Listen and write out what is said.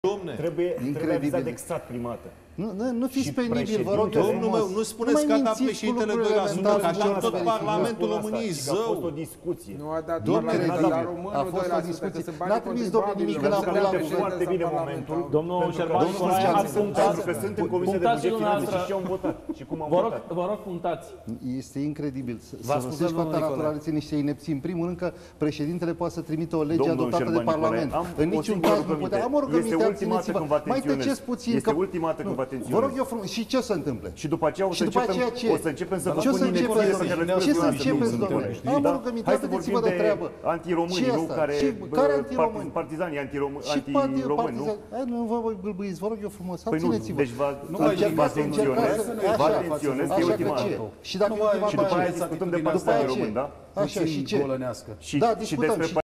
Trebuie avizat exact prima dată. Nu fiți penibil, vă rog. Domnul meu, nu spuneți că a dat președintele de la Sucă, că așa tot Parlamentul României zău. A fost o discuție. Nu a dat a fost o discuție. N-a trimis domnul nimic înapoi la guvern. Foarte bine momentul. Domnul Șerban, Pentru că sunt în Comisia de Buget Finanțe și am votat. Și cum am votat. Vă rog, punctați. Este incredibil să rostești cu atâta naturalitate niște inepții. În primul rând că președintele poate să trimită o lege adoptată de Parlament. În niciun caz nu putea. Am o rugăminte, abțineți-vă. Mai tăceți puțin. Este ultima dată când vă atenționez. Vă rog eu frumos. Și ce se întâmplă? Și după aceea o să începem să vă spun ce să începeți, domnule? Am o rugăminte, hai să vorbim de antiromâni, nu? Care antiromâni? Partizanii antiromâni, nu? Nu vă gâlbâiți, vă rog eu frumos, abțineți-vă. Deci vă atenționez că e ultima dată. Și dacă și după aia discutăm de partizanii români, da? Așa, și ce? Și despre